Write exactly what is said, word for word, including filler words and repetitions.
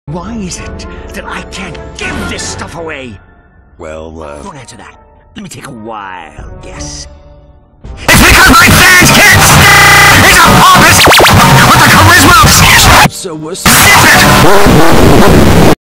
Why is it that I can't give this stuff away? Well, uh... Don't answer that. Let me take a wild guess. It's because my fans can't stand! He's a pompous with the charisma of... So what's... Stop it!